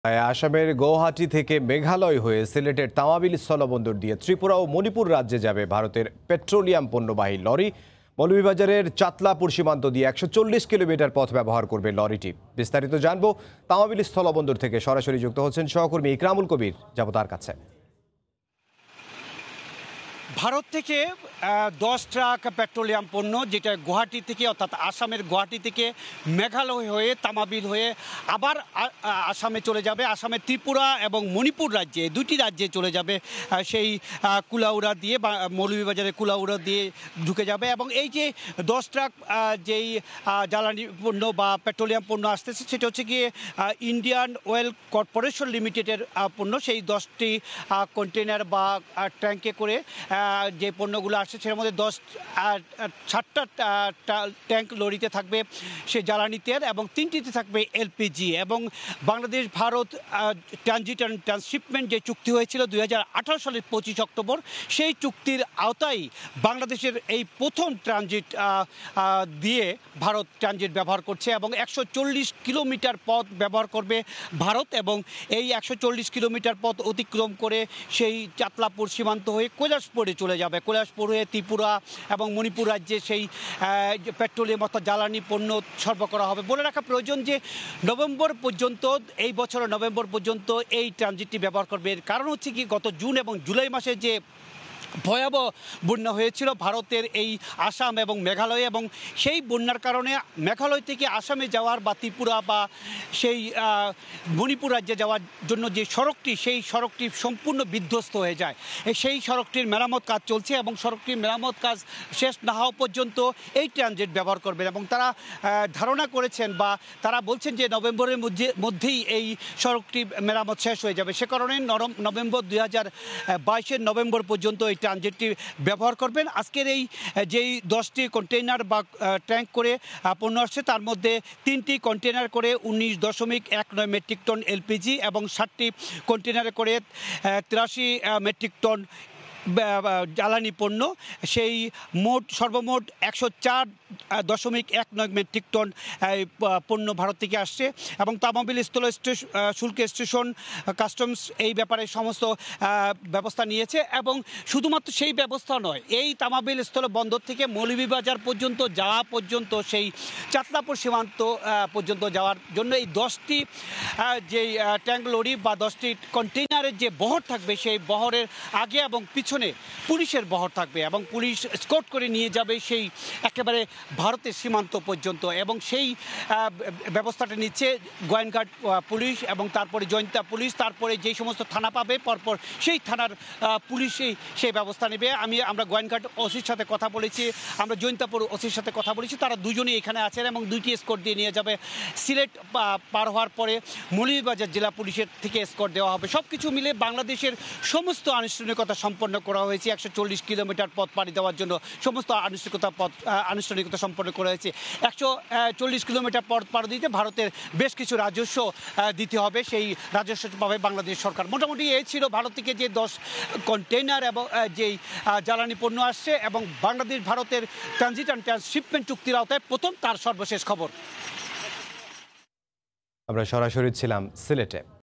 আসামের গৌহাটি থেকে মেঘালয় হয়ে সিলেটের তামাবিল স্থলবন্দর দিয়ে ত্রিপুরা ও মণিপুর রাজ্যে যাবে ভারতের পেট্রোলিয়াম পণ্যবাহী লরি। মৌলভীবাজারের চাতলাপুর সীমান্ত দিয়ে 140 কিলোমিটার পথ ব্যবহার করবে লরিটি। বিস্তারিত জানবো তামাবিল স্থলবন্দর থেকে সরাসরি যুক্ত হচ্ছেন সহকর্মী ইকরামুল কবির, যাব তার কাছে। ভারত থেকে 10 ট্রাক পেট্রোলিয়াম পণ্য যেটা গুয়াহাটি থেকে অর্থাৎ আসামের গুয়াহাটি থেকে মেঘালয় হয়ে তামাবিল হয়ে আবার আসামে চলে যাবে। আসামের ত্রিপুরা এবং মণিপুর রাজ্যে দুটি রাজ্যে চলে যাবে, সেই কুলাউড়া দিয়ে বা মৌলভীবাজারের কুলাউড়া দিয়ে ঢুকে যাবে। এবং এই যে 10 ট্রাক যেই জ্বালানি পণ্য বা পেট্রোলিয়াম পণ্য আসতেছে সেটা হচ্ছে গিয়ে ইন্ডিয়ান অয়েল কর্পোরেশন লিমিটেডের পণ্য। সেই 10টি কন্টেনার বা ট্যাঙ্কে করে যে পণ্যগুলো আসছে সেটার মধ্যে 7টা ট্যাঙ্ক লরিতে থাকবে সে জ্বালানি তেল এবং 3টিতে থাকবে এলপিজি। এবং Bangladesh Bharat transit and transshipment যে চুক্তি হয়েছিল 2018 সালের 25 অক্টোবর, সেই চুক্তির আওতায় বাংলাদেশের এই প্রথম ট্রানজিট দিয়ে ভারত ট্রানজিট ব্যবহার করছে এবং 140 কিলোমিটার পথ ব্যবহার করবে ভারত। এবং এই 140 কিলোমিটার পথ অতিক্রম করে সেই চাতলাপুর সীমান্ত হয়ে কৈলাসপুরে চলে যাবে। কৈলাসপুর হয়ে ত্রিপুরা এবং মণিপুর রাজ্যে সেই পেট্রোলিয়াম অর্থাৎ জ্বালানি পণ্য সরবরাহ করা হবে। বলে রাখা প্রয়োজন যে নভেম্বর পর্যন্ত, এই বছরের নভেম্বর পর্যন্ত এই ট্রানজিটটি ব্যবহার করবে। এর কারণ হচ্ছে কি, গত জুন এবং জুলাই মাসে যে ভয়াবহ বন্যা হয়েছিল ভারতের এই আসাম এবং মেঘালয়ে, এবং সেই বন্যার কারণে মেঘালয় থেকে আসামে যাওয়ার বা ত্রিপুরা বা সেই মণিপুর রাজ্যে যাওয়ার জন্য যে সড়কটি, সেই সড়কটি সম্পূর্ণ বিধ্বস্ত হয়ে যায়। সেই সড়কটির মেরামত কাজ চলছে এবং সড়কটির মেরামত কাজ শেষ না হওয়া পর্যন্ত এই ট্রানজিট ব্যবহার করবেন। এবং তারা ধারণা করেছেন বা তারা বলছেন যে নভেম্বরের মধ্যেই এই সড়কটি মেরামত শেষ হয়ে যাবে। সে কারণে নভেম্বর 2022 নভেম্বর পর্যন্ত এই ট্রানজিটটি ব্যবহার করবেন। আজকের এই যেই 10টি কন্টেইনার বা ট্যাঙ্ক করে পণ্য আসছে তার মধ্যে 3টি কন্টেইনার করে 19.19 মেট্রিক টন এলপিজি এবং 7টি কন্টেইনারে করে 83 মেট্রিক টন জ্বালানি পণ্য। সেই সর্বমোট 104.19 মেট্রিক টন পণ্য ভারত থেকে আসছে। এবং তামাবিল স্থল শুল্ক স্টেশন কাস্টমস এই ব্যাপারে সমস্ত ব্যবস্থা নিয়েছে। এবং শুধুমাত্র সেই ব্যবস্থা নয়, এই তামাবিল স্থল বন্দর থেকে মৌলভীবাজার পর্যন্ত যাওয়া পর্যন্ত সেই চাতলাপুর সীমান্ত পর্যন্ত যাওয়ার জন্য এই 10টি যেই ট্যাঙ্ক লরি বা 10টি কন্টেইনারের যে বহর থাকবে, সেই বহরের আগে এবং পিছনে পুলিশের বহর থাকবে এবং পুলিশ স্কট করে নিয়ে যাবে সেই একেবারে ভারতের সীমান্ত পর্যন্ত। এবং সেই ব্যবস্থাটা নিচ্ছে গোয়েন্দা পুলিশ এবং তারপরে জয়ন্তা পুলিশ, তারপরে যেই সমস্ত থানা পাবে পরপর সেই থানার পুলিশই সেই ব্যবস্থা নেবে। আমরা গোয়েন্দঘাট ওসির সাথে কথা বলেছি, আমরা জয়ন্তাপুর ওসির সাথে কথা বলেছি, তারা দুজনেই এখানে আছেন এবং 2টি স্কট দিয়ে নিয়ে যাবে। সিলেট পার হওয়ার পরে মৌলভীবাজার জেলা পুলিশের থেকে স্কট দেওয়া হবে। সব কিছু মিলে বাংলাদেশের সমস্ত আনুষ্ঠানিকতা সম্পন্ন করা হয়েছে। 140 কিলোমিটার পথ পাড়ি দেওয়ার জন্য সমস্ত আনুষ্ঠানিকতা সম্পন্ন করা হয়েছে। 140 কিলোমিটার পথ পাড়ি দিতে ভারতের বেশ কিছু রাজস্ব দিতে হবে, সেই রাজস্ব পাবে বাংলাদেশ সরকার। মোটামুটি এই ছিল ভারত থেকে যে 10 কন্টেইনার এবং যেই জ্বালানি পণ্য আসছে এবং বাংলাদেশ ভারতের ট্রানজিট অ্যান্ড ট্রান্সশিপমেন্ট চুক্তির আওতায় প্রথম তার সর্বশেষ খবর। আমরা সরাসরি ছিলাম সিলেটে।